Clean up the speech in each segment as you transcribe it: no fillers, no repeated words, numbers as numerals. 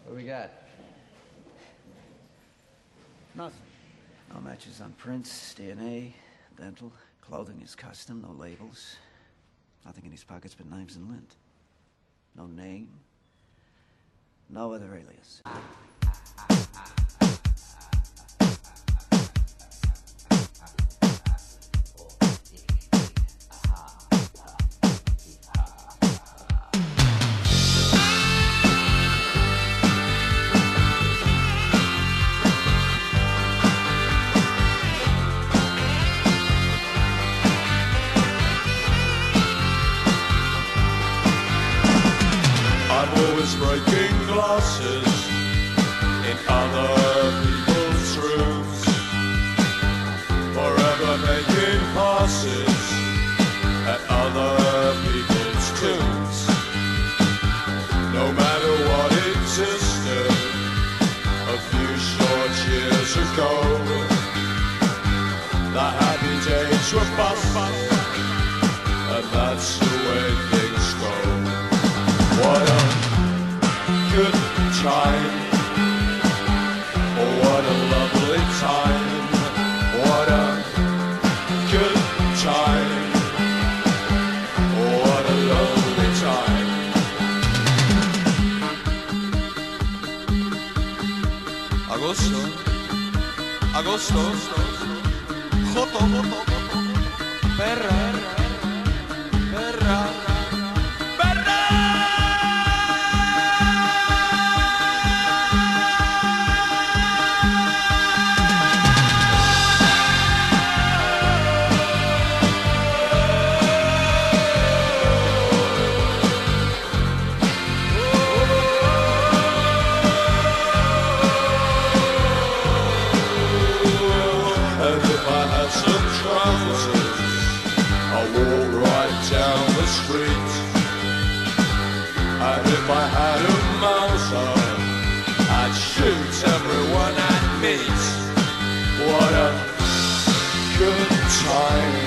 What we got? Nothing. No matches on prints, DNA, dental. Clothing is custom, no labels. Nothing in his pockets but knives and lint. No name. No other alias. Always breaking glasses in other people's rooms, forever making passes at other people's tunes. No matter what existed a few short years ago, the happy days were past, and that's the way things go. What a good time, oh what a lovely time, what a good time, oh what a lovely time. Agosto, agosto, joto, perra, perra. I walk right down the street, and if I had a Mauser, I'd shoot everyone I'd meet. What a good time,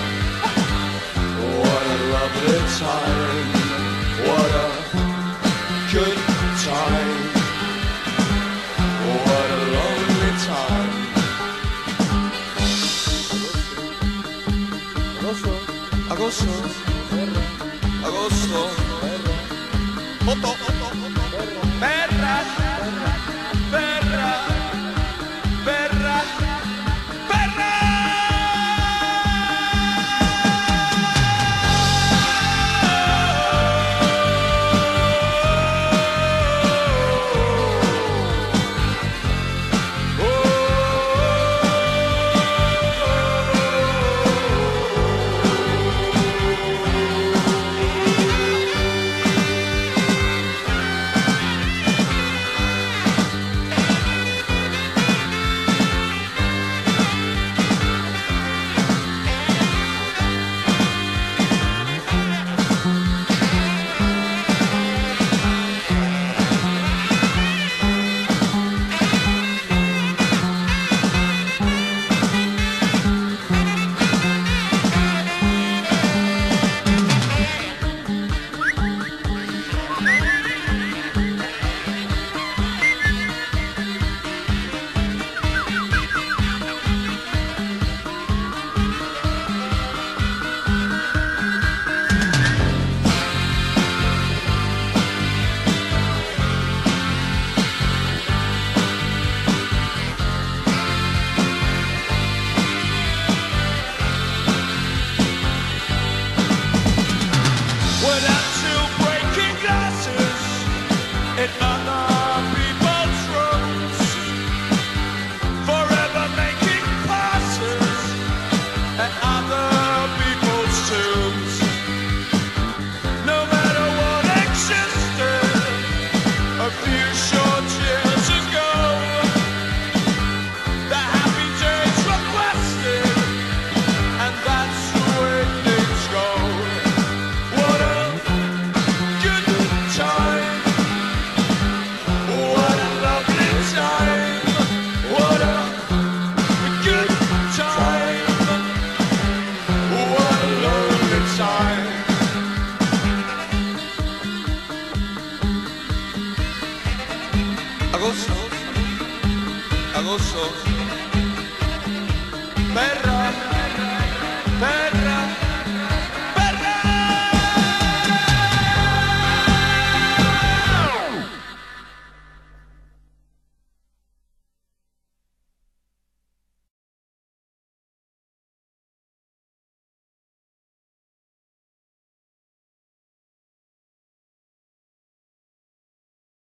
what a lovely time, what a good time, what a lonely time. Agosto, agosto, joto, perra, perra, perra, perra. agosto, agosto, perra.